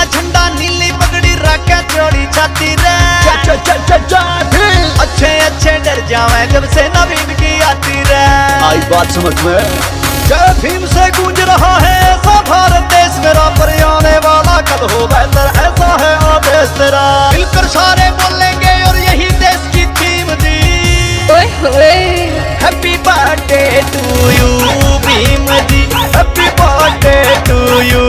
झंडा नीली पगड़ी रखे चौड़ी छाती रे। अच्छे अच्छे डर जावे जब से नवीन की आती रे। आई बात समझ में। जय भीम से गूंज रहा है ऐसा भारत देश मेरा, पर आने वाला कल हो बेहतर ऐसा है आदेश तेरा। मिलकर सारे बोलेंगे और यही देश की थीम दी। Happy birthday to you Bhim ji, happy birthday to you.